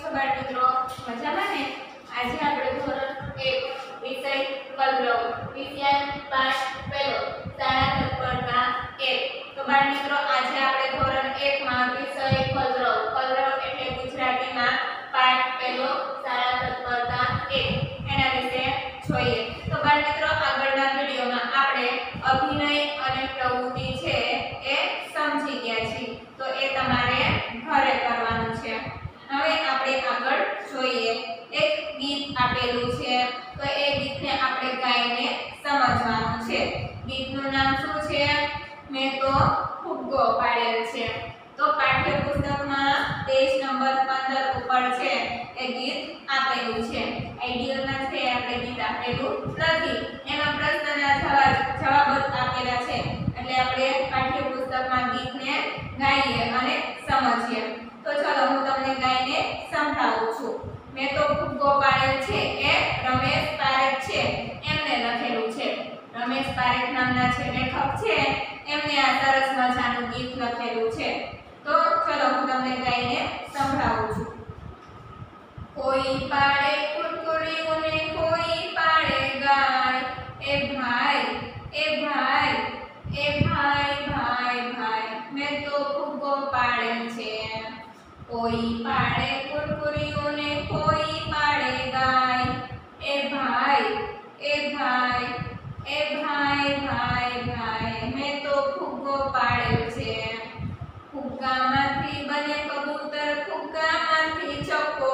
બાળ મિત્રો મજામાં ને? આજે આપણે ધોરણ 1 વિષય કલરવ વિષય પાઠ પહેલો શાળા તત્પરતા 1. તો બાળ મિત્રો આજે આપણે ધોરણ 1 માં વિષય કલરવ એટલે ગુજરાતીમાં પાઠ પહેલો શાળા તત્પરતા 1 એના વિશે જોઈએ. તો બાળ મિત્રો આગળના વિડિયોમાં આપણે અભિનય અને પ્રવૃત્તિ છે એ સમજી ગયા છીએ. તો એ તમારે ઘરે કરવાનું છે. હવે આપણે આગળ જોઈએ. એક ગીત આપેલું છે તો એ ગીતને આપણે ગાઈને સમજવાનું છે. ગીતનું નામ શું છે? મેં તો ફુગ્ગો પાડેલ છે. તો પાઠ્યપુસ્તકમાં પેજ નંબર 15 ઉપર છે એ ગીત આપેલું છે. આઈડિયલમાં છે આપણે ગીત આપેલું નથી. એમાં પ્રશ્નના જવાબ આપેલા છે. એટલે આપણે પાઠ્યપુસ્તકમાં ગીતને ગાઈએ અને સમજીએ. તો ચલો હું તમને ગાઈને સંભળાવું છું. મેં તો ફુગ્ગો પાડેલ છે એ રમેશ પારેખ છે એમને લખેલું છે. રમેશ પારેખ નામના જે લેખક છે એમને આ સરસ મજાનું ગીત લખેલું છે. તો ચલો હું તમને ગાઈને સંભળાવું છું. કોઈ પાડે કુરકુરીઓને કોઈ પાડે ગાય, એ ભાઈ એ ભાઈ એ ભાઈ ભાઈ ભાઈ મેં તો ફુગ્ગો પાડેલ છે. કોઈ પાડે કુરકુરીઓને કોઈ પાડે ગાય, એ ભાઈ એ ભાઈ એ ભાઈ ભાઈ ભાઈ મેં તો ફુગ્ગો પાડેલ છે. ફુગ્ગામાંથી બને કબૂતર, ફુગ્ગામાંથી ચકો,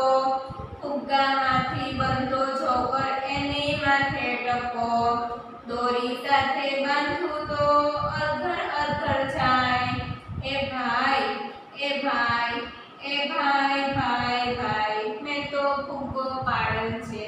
ફુગ્ગામાંથી બનતો જોકર એની માથે ટકો, દોરી સાથે બાંધું તો અધર અધર જાય, એ ભાઈ એ ભાઈ એ ભાઈ ભાઈ ભાઈ મેં તો ફુગ્ગો પાડેલ છે.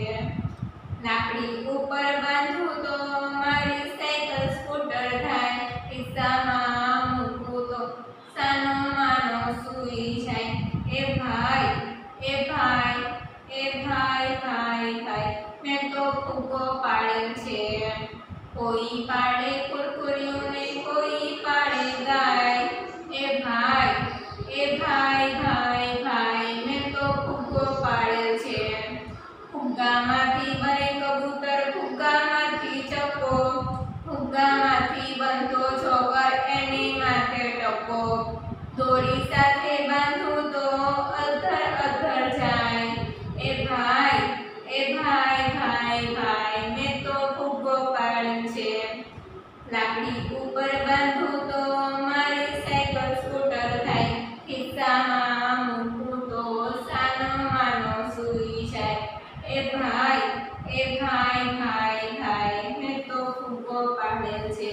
લાકડી ઉપર બાંધું તો મારી સાયકલ સ્કૂટર થાય, ખિસ્સામાં મૂકું તો સાનો માનો સૂઈ જાય, એ ભાઈ એ ભાઈ એ ભાઈ ભાઈ ભાઈ મેં તો ફુગ્ગો પાડેલ છે. કોઈ પાડે કુરકુરીઓને કોઈ પાડે ગાય, એ ભાઈ એ ભાઈ ભાઈ ભાઈ મેં તો ફુગ્ગો પાડેલ છે. ફુગ્ગામાંથી બને કબૂતર, ફુગ્ગામાંથી ચકો, ફુગ્ગામાંથી બનતો જોકર એની માથે ટકો, દોરી સાથે બાંધું તો અધર અધર જાય, એ ભાઈ એ ભાઈ ભાઈ ભાઈ મેં તો ફુગ્ગો પાડેલ છે. લાકડી ઉપર બાંધું તો મારી સાયકલ સ્કૂટર થાય, ખિસ્સામાં મૂકું તો સાનો માનો સૂઈ જાય, એ ભાઈ એ ભાઈ ભાઈ ભાઈ મેં તો ફુગ્ગો પાડેલ છે.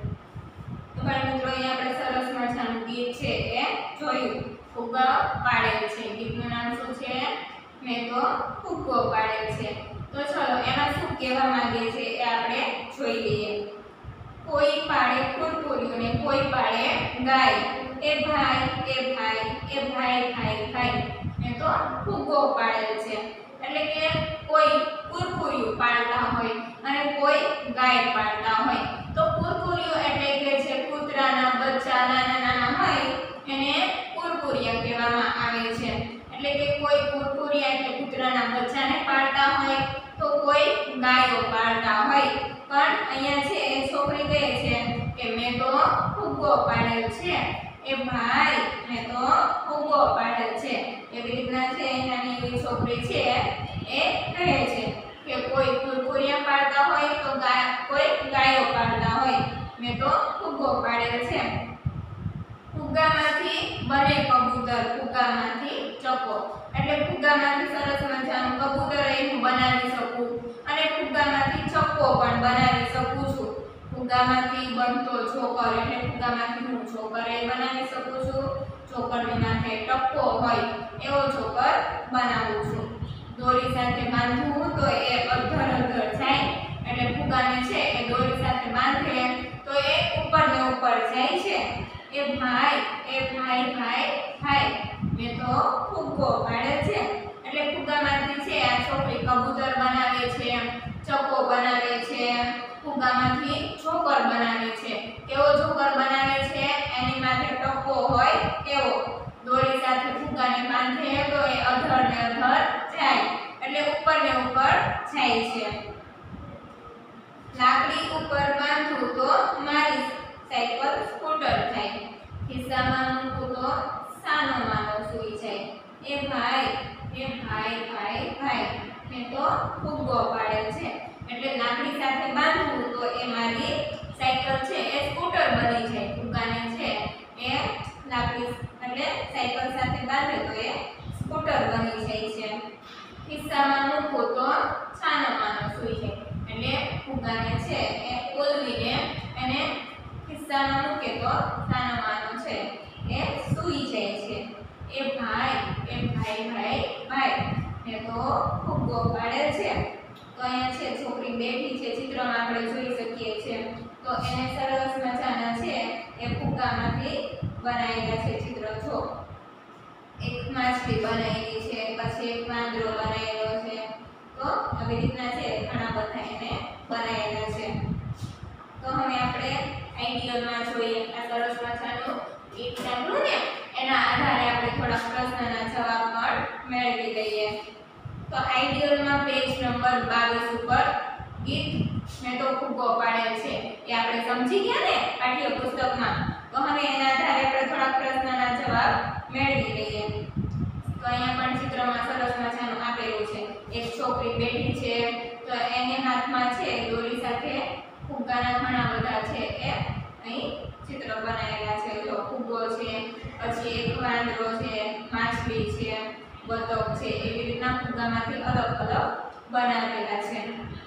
તો બાળ મિત્રો અહીંયા આપણે સરસ મજાનું ગીત છે એ જોયું. ફુગ્ગો પાડેલ છે. ગીતનું નામ શું છે? મેં તો ફુગ્ગો પાડેલ છે. તો ચલો એમાં શું કહેવા માંગે છે એ આપણે જોઈ લઈએ. કોઈ પાડે કુરકુરીઓને કોઈ પાડે ગાય, એ ભાઈ એ ભાઈ એ ભાઈ ભાઈ ભાઈ મેં તો ફુગ્ગો પાડેલ છે. એટલે કે કોઈ કુરકુરીઓ પાડતા હોય અને કોઈ ગાય પાડતા હોય. તો કુરકુરીઓ એટલે કે જે કૂતરાના બચ્ચા નાના નાના હોય એને કુરકુરિયા કહેવામાં આવે છે. એટલે કે કોઈ કુરકુરિયા એટલે કૂતરાના બચ્ચાને પાડતા હોય તો કોઈ ગાયો પાડતા હોય. પણ અહીંયા છે એ છોકરી કહે છે કે મેં તો ફુગ્ગો પાડેલ છે, એ ભાઈ મેં તો ફુગ્ગો પાડેલ છે. એવી રીતના છે નાની એવી છોકરી છે એ કહે છે કે કોઈ કુરકુરિયા પાડતા હોય તો કોઈ ગાયો પાડતા હોય, મેં તો ફુગ્ગો પાડેલ છે. ફુગ્ગામાંથી બને કબૂતર, ફુગ્ગામાંથી ચકો એટલે ફુગ્ગામાંથી સરસ મજાનું કબૂતર હું બનાવી શકું અને ફુગ્ગામાંથી ચક્કો પણ બનાવી શકું છું. ફુગ્ગામાંથી બનતો જોકર એટલે ફુગ્ગામાંથી હું જોકર બનાવી શકું છું. જોકરની માથે ટક્કો હોય એવો જોકર બનાવું છું. દોરી સાથે બાંધવું તો એ અધર અધર જાય એટલે ફુગ્ગાને છે એ દોરી સાથે બાંધે તો એ ઉપર ને ઉપર જાય છે, એ ભાઈ ભાઈ ભાઈ મેં તો ફુગ્ગો પાડેલ છે. એટલે ફુગ્ગામાંથી છે આ છોકરી કબૂતર બનાવે છે, ચક્કો બનાવે છે, ફુગ્ગામાંથી જોકર બનાવે છે. કેવો જોકર બનાવે છે? એની માથે ટક્કો હોય એવો. દોરી સાથે ફુગ્ગાને બાંધે તો એ અધર ને અધર જાય છે. લાકડી ઉપર બાંધું તો મારી સાયકલ સ્કૂટર થાય. ખિસ્સામાં મૂકું તો સાનો માનો સૂઈ જાય. એ ભાઈ ભાઈ મેં તો ફુગ્ગો પાડેલ છે. એટલે લાકડી સાથે બાંધવું તો એ મારી સાયકલ છે એ સ્કૂટર બની જાય. ફુગ્ગાને છે એ લાકડી એટલે સાયકલ સાથે બાંધે તો એ સ્કૂટર બની જાય છે. ખિસ્સામાં મૂકું તો છાનો માનો સૂઈ જાય. એટલે ફુગ્ગાને છે એ ઓલવીને એને ખિસ્સામાં મૂકે તો છાનો માનો છે એ સૂઈ જાય છે. એ ભાઈ મેં તો ફુગ્ગો પાડેલ છે. તો અહીંયા છે છોકરી બેઠી છે, ચિત્રમાં આપણે જોઈ શકીએ છીએ. તો એને સરસ મજાના છે એ ફુગ્ગામાંથી બનાવેલા છે ચિત્ર. જો એક માછલી બનાવેલી છે, પછી એક વાંદરો બનાવેલો છે. તો આવી રીતના છે ઘણા બધા એને બનાવેલા છે. તો હવે આપણે આઈડિયલમાં જોઈએ. આ સરસ મજાનું ગીત સાંભળ્યું ને, એના આધારે આપણે થોડા પ્રશ્નના જવાબ પણ મેળવી લઈએ. તો આઈડિયલમાં પેજ નંબર 22 ઉપર ગીત મેં તો ફુગ્ગો પાડેલ છે એ આપણે સમજી ગયા ને પાઠ્યપુસ્તકમાં. તો હવે એના આધારે આપણે થોડા પ્રશ્નના જવાબ મેળવી લઈએ. તો અહીંયા પણ ચિત્રમાં સરસ મજાનું આપેલું છે. એક છોકરી બેઠી છે, તો એને હાથમાં છે દોરી સાથે ફુગ્ગાના ઘણા બધા છે એ અહીં ચિત્ર બનાવેલા છે. જો ફુગ્ગો છે, પછી એક વાંદરો છે, માછલી છે, બતક છે, એવી રીતના ફુગ્ગામાંથી અલગ અલગ બનાવેલા છે.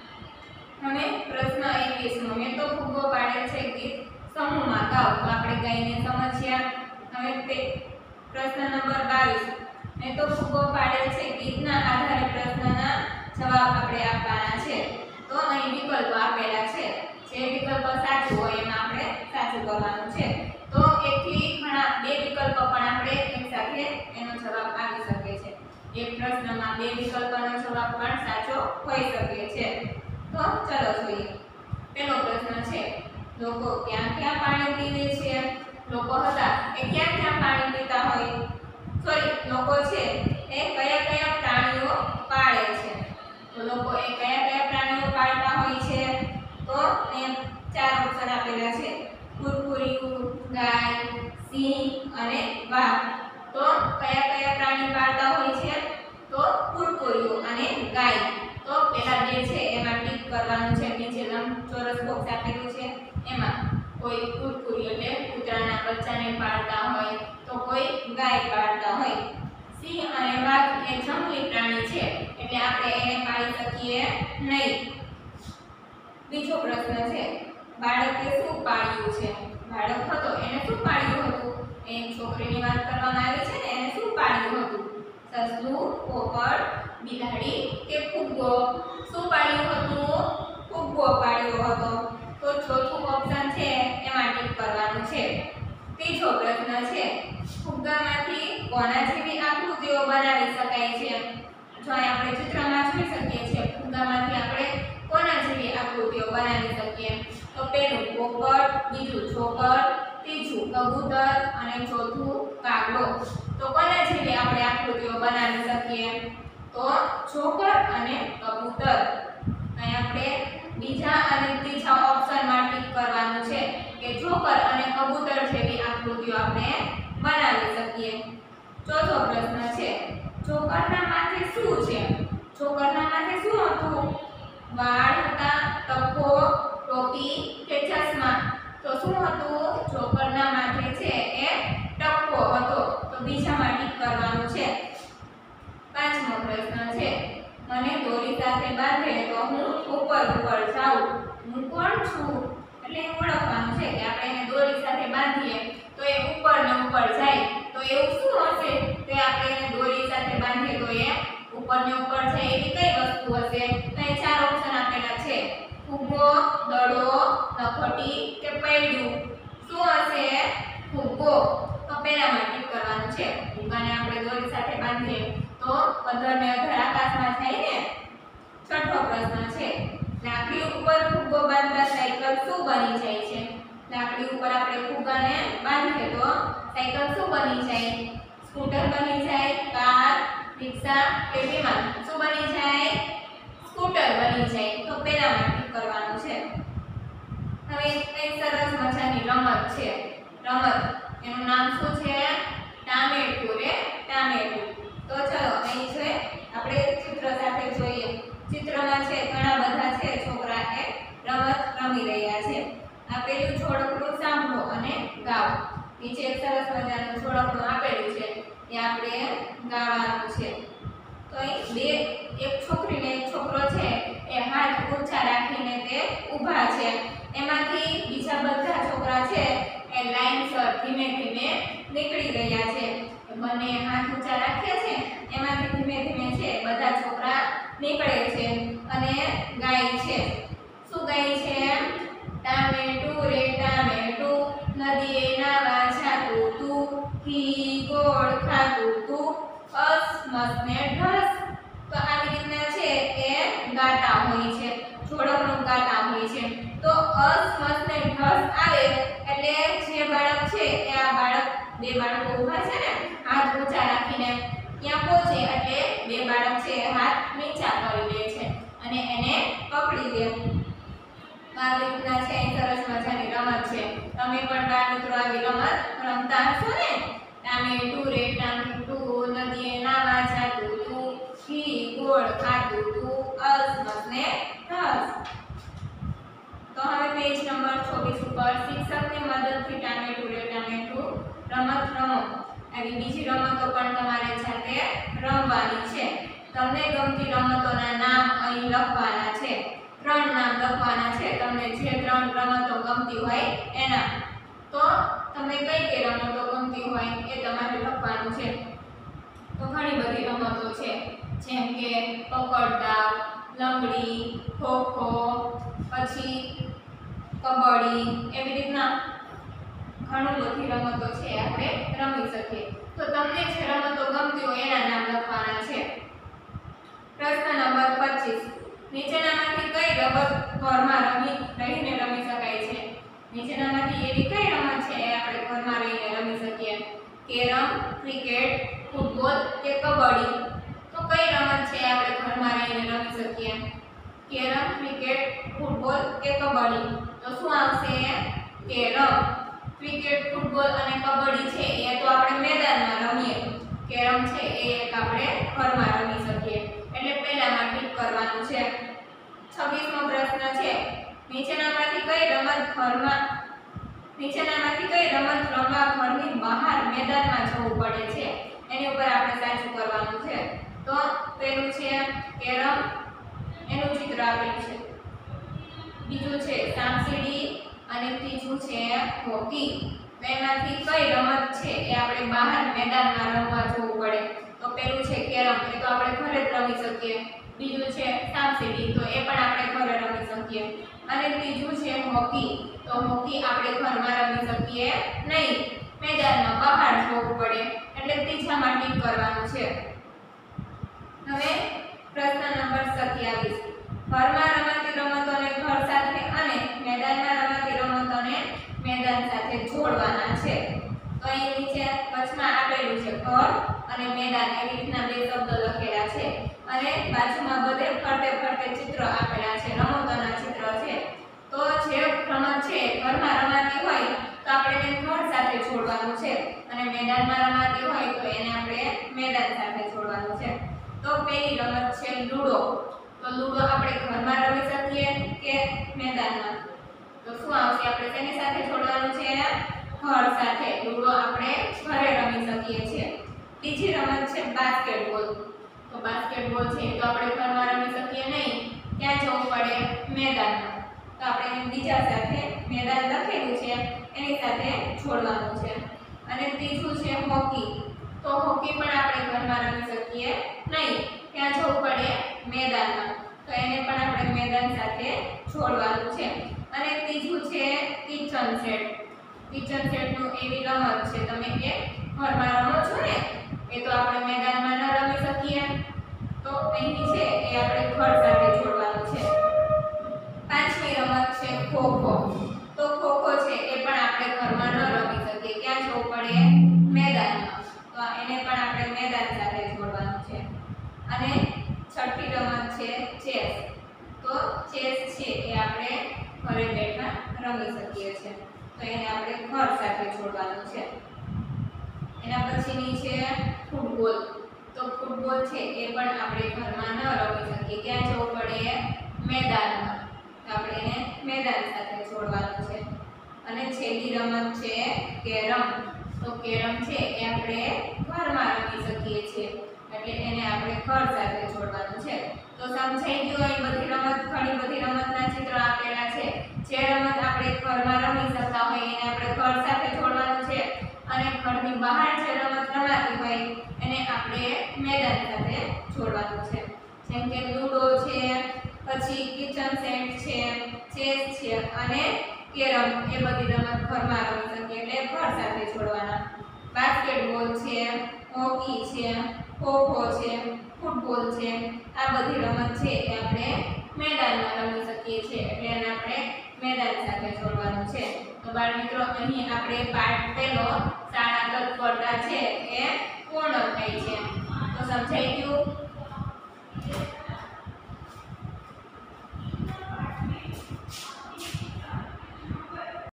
હવે પ્રશ્ન 21 મેં તો ફુગ્ગો પાડેલ છે ગીત સમૂહમાં ગાઓ. તો આપણે ગાઈને સમજ્યા. હવે તે પ્રશ્ન નંબર 22 મેં તો ફુગ્ગો પાડેલ છે ગીતના આધારે પ્રશ્નના જવાબ આપણે આપવાના છે. તો અહીં વિકલ્પો આપેલા છે. જે વિકલ્પ સાચું હોય એમાં આપણે સાચું કરવાનું છે. તો એકથી ઘણા બે વિકલ્પ પણ આપણે એકસાથે એનો જવાબ આવી શકે છે. એક પ્રશ્નમાં બે વિકલ્પનો જવાબ પણ સાચો હોઈ શકે છે. તો ચલો જોઈએ. પહેલો પ્રશ્ન છે, લોકો ક્યાં પાણી પીવે છે? લોકો હતા એ ક્યાં પાણી પીતા હોય? લોકો છે એ કયા પ્રાણીઓ પાળે છે? તો લોકો એ કયા પ્રાણીઓ પાળતા હોય છે? તો એ ચાર ઓપ્શન આપેલા છે: કુરકુરિયું, ગાય, સિંહ અને વાઘ. તો કયા પ્રાણી પાળતા હોય છે? તો કુરકુરિયું અને ગાય. તો પહેલા બે છે એમાં ટીક કરવાનું છે. નીચે લંબચોરસ બોક્સ આપેલું છે એમાં કોઈ કુરકુરિયું એટલે કૂતરાના બચ્ચાને પાળતા હોય, તો કોઈ ગાય પાળતા હોય. સિંહ અને વાઘ એ જંગલી પ્રાણી છે એટલે આપણે એને પાળી શકીએ નહીં. બીજો પ્રશ્ન છે, બાળકે શું પાળ્યું છે? બાળક હતો એને શું પાળ્યું હતું? એ છોકરીની વાત કરવામાં આવી છે ને, એને શું પાળ્યું હતું? સસલું, પોપટ, બિલાડી કે ફુગ્ગો? શું પાળ્યું હતું? ફુગ્ગો પાળ્યો હતો. તો ચોથું ઓપ્શન છે એમાં ટીક કરવાનું છે. ત્રીજો પ્રશ્ન છે, ફુગ્ગામાંથી કોના જેવી આકૃતિઓ બનાવી શકાય છે? જો આપણે ચિત્રમાં જોઈ શકીએ છીએ ફુગ્ગામાંથી આપણે કોના જેવી આકૃતિઓ બનાવી શકીએ? તો પહેલું પોપટ, બીજું ચોકર, ત્રીજું કબૂતર અને ચોથું કાગડો. તો કોના જેવી આપણે આકૃતિઓ બનાવી શકીએ? તો ચોકર અને કબૂતર. અહીં આપણે બીજા અને ત્રીજા ઓપ્શનમાં ટીક કરવાનું છે કે ચોકર અને કબૂતર જેવી આકૃતિઓ આપણે બનાવી શકીએ. ચોથો પ્રશ્ન છે, ચોકરના માથે શું છે? ચોકરના માથે શું હતું? વાળ હતા, ટપ્પો, ટોપી કે ચશ્મા? તો શું હતું? ચોકરના માથે છે એ ટપ્પો હતો. તો બીજામાં ટીક કરવાનું છે. પાંચમો પ્રશ્ન છે, મને દોરી સાથે બાંધે તો હું ઉપર જાઉં. હું કોણ છું? એટલે ઓળખવાનું છે કે આપણે એને દોરી સાથે બાંધીએ તો એ ઉપર ને ઉપર જાય. તો એવું શું હશે? તો આપણે એને દોરી સાથે બાંધીએ તો એ ઉપર ને ઉપર જાય એવી કઈ વસ્તુ હશે? તો એ ચાર ઓપ્શન આપેલા છે: ફુગ્ગો, દડો, લખોટી કે પૈડું. શું હશે? ફુગ્ગો. તો પહેલામાં ટીક કરવાનું છે. ફુગ્ગાને આપણે દોરી સાથે બાંધીએ તો 15 ને 18 આકાશમાં જાય ને. છઠ્ઠો પ્રશ્ન છે, લાકડી ઉપર ફુગ્ગો બાંધતા સાયકલ શું બની જાય છે? લાકડી ઉપર આપણે ફુગ્ગાને બાંધીએ તો સાયકલ શું બની જાય? સ્કૂટર બની જાય, કાર, રિક્ષા કે વિમાન? શું બની જાય? સ્કૂટર હવે કઈ સરસ મજાની રમત છે, રમત એનું નામ શું છે? ટામેટું રે ટામેટું. તો ચલો અહીં છે આપણે ચિત્ર સાથે જોઈએ. ચિત્રમાં છે ઘણા બધા છે છોકરા એ રમત રમી રહ્યા છે. આપેલું જોડકું સાંભળો અને ગાઓ. નીચે એક સરસ મજાનું જોડકું આપેલું છે એ આપણે ગાવાનું છે. તો અહીં એક છોકરી ને એક છોકરો છે એ હાથ ઊંચા રાખીને તે ઊભા છે. એમાંથી બીજા બધા છોકરા છે એ લાઈનસર ધીમે ધીમે નીકળી રહ્યા છે. બંને હાથ ઊંચા રાખ્યા છે, એમાંથી ધીમે ધીમે છે બધા છોકરા નીકળે છે અને ગાય છે. શું ગાય છે? ટામેટું રે ટામેટું, નદીએ નાવા જાતું તું, ઘી ગોળ ખાતું તું, અસમસ ને ઢસ. તો આવી રીતના છે એ ગાતા હોય છે, જોડકનું ગાતા હોય છે. તો અસમસ ને ઢસ આવે એટલે જે બાળક છે એ આ બાળક, બે બાળકો ઊભા છે ને હાથ ઊંચા રાખીને ત્યાં પહોંચે એટલે બે બાળક છે હાથ નીચા કરી દે છે અને એને પકડી લે. આવી રીતના છે સરસ મજાની રમત છે. તમે પણ બાળ મિત્રો આવી રમત રમતા હશો ને? ટામેટું રે ટામેટું, નદીએ નાવા જાતું તું, ઘી ગોળ ખાતું તું, અસમસ ને ઢસ. તો હવે પેજ નંબર 24 ઉપર શિક્ષકની મદદથી ટામેટું રે ટામેટું રમત રમો. આવી બીજી રમતો પણ તમારે જાતે રમવાની છે. તમને ગમતી રમતોના નામ અહીં લખવાના છે. 3 નામ લખવાના છે. તમને જે 3 રમતો ગમતી હોય એના. તો તમને કઈ રમતો ગમતી હોય એ તમારે લખવાનું છે. તો ઘણી બધી રમતો છે, જેમ કે પકડદાવ, લંગડી, ખોખો, પછી કબડ્ડી, એવી રીતના ઘણી બધી રમતો છે આપણે રમી શકીએ. તો તમને જે રમતો ગમતી હોય એના નામ લખવાના છે. પ્રશ્ન નંબર 25. નીચેનામાંથી કઈ રમત ઘરમાં રહીને રમી શકાય છે? નીચેનામાંથી એવી કઈ રમત છે એ આપણે ઘરમાં રહીને રમી શકીએ? કેરમ, ક્રિકેટ, ફૂટબોલ કે કબડ્ડી? તો કઈ રમત છે આપણે ઘરમાં રહીને રમી શકીએ? કેરમ, ક્રિકેટ, ફૂટબોલ કે કબડ્ડી? તો શું આવશે? કેરમ. ક્રિકેટ, ફૂટબોલ અને કબડ્ડી છે એ તો આપણે મેદાનમાં રમીએ. કેરમ છે એ એક આપણે ઘરમાં રમી શકીએ. એટલે પહેલામાં ટીક કરવાનું છે. 26મો પ્રશ્ન છે. નીચેનામાંથી કઈ રમત રમવા ઘરની બહાર મેદાનમાં જવું પડે છે? એની ઉપર આપણે સાચું કરવાનું છે. તો પહેલું છે કેરમ, એનું ચિત્ર આપેલું છે. બીજું છે સાપસીડી અને ત્રીજું છે હોકી. તો એમાંથી કઈ રમત છે એ આપણે બહાર મેદાનમાં રમવા જવું પડે? તો પહેલું છે કેરમ, એ તો આપણે ઘરે જ રમી શકીએ. બીજું છે સાપસીડી, તો એ પણ આપણે ઘરે રમી શકીએ. અને ત્રીજું છે હોકી, તો હોકી આપણે ઘરમાં રમી શકીએ નહીં, મેદાનમાં બહાર જવું પડે. એટલે ત્રીજામાં ટીક કરવાનું છે. હવે પ્રશ્ન નંબર 27. ઘરમાં રમાતી રમતોને ઘર સાથે અને મેદાનમાં રમાતી રમતોને મેદાન સાથે જોડવાના છે. તો અહીં નીચે વચમાં આપેલું છે ઘર અને મેદાન, એવી રીતના બે શબ્દ લખેલા છે. અને બાજુમાં બધે ફરતે ફરતે ચિત્ર આપેલા છે, રમતોના ચિત્ર છે. તો જે રમત છે ઘરમાં રમાતી હોય તો આપણે તેને ઘર સાથે જોડવાનું છે, અને મેદાનમાં રમાતી હોય તો એને આપણે મેદાન સાથે જોડવાનું છે. તો પહેલી રમત છે લૂડો. તો લૂડો આપણે ઘરમાં રમી શકીએ કે મેદાનમાં? તો શું આવશે? આપણે તેની સાથે જોડવાનું છે ઘર સાથે. લૂડો આપણે ઘરે રમી શકીએ છીએ. બીજી રમત છે બાસ્કેટબોલ. તો બાસ્કેટબોલ છે તો આપણે ઘરમાં રમી શકીએ નહીં, ક્યાં જવું પડે? મેદાનમાં. તો આપણે બીજા સાથે મેદાન લખેલું છે એની સાથે જોડવાનું છે. અને ત્રીજું છે હોકી. તો હોકી પણ આપણે ઘરમાં રમી શકીએ નહીં, ક્યાં જવું પડે? મેદાનમાં. તો એને પણ આપણે મેદાન સાથે જોડવાનું છે. અને ત્રીજું છે કિચન સેટ. કિચન સેટનું એવી રમત છે, તમે એ ઘરમાં રમો છો ને, એ તો આપણે મેદાનમાં ન રમી શકીએ. તો અહીં છે એ આપણે ઘર સાથે જોડવાનું છે. પાંચમી રમત છે ખોખો. તો ખોખો છે એ પણ આપણે ઘરમાં ન રમી શકીએ, ક્યાં જવું પડે? મેદાનમાં. તો એને પણ આપણે મેદાન સાથે જોડવાનું છે. અને છઠ્ઠી રમત છે ચેસ. તો ચેસ છે એ આપણે ઘરે બેઠા રમી એને આપણે ઘર સાથે જોડવાનું છે. એના પછીની છે ફૂટબોલ. તો ફૂટબોલ છે એ પણ આપણે ઘરમાં ન રમી શકીએ, ક્યાં જવું પડે? મેદાનમાં. તો આપણે એને મેદાન સાથે જોડવાનું છે. અને છેલ્લી રમત છે કેરમ. તો કેરમ છે એ આપણે ઘરમાં રમી શકીએ છીએ, એટલે એને આપણે ઘર સાથે જોડવાનું છે. તો સમજાઈ ગયું? અહીં બધી રમત, ઘણી બધી રમતના ચિત્ર આપેલા છે. જે રમત આપણે ઘરમાં રમી શકતા હોય એને આપણે ઘર સાથે જોડવાનું છે, અને ઘરની બહાર જે રમત રમાતી હોય એને આપણે મેદાન સાથે જોડવાનું છે. જેમ કે લૂડો છે, પછી કિચન સેટ છે, ચેસ છે અને કેરમ, એ બધી રમત ઘરમાં રમી શકીએ એટલે ઘર સાથે જોડવાના. બાસ્કેટબોલ છે, હોકી છે, ખોખો છે, ફૂટબોલ છે, આ બધી રમત છે એ આપણે મેદાનમાં રમી શકીએ છીએ, એટલે એને આપણે મેદાન સાથે જોડવાનું છે. તો બાળમિત્રો, અહીં આપણે પાઠ પહેલો શાળા તત્પરતા છે એ પૂર્ણ થઈ છે. તો સમજાઈ ગયું?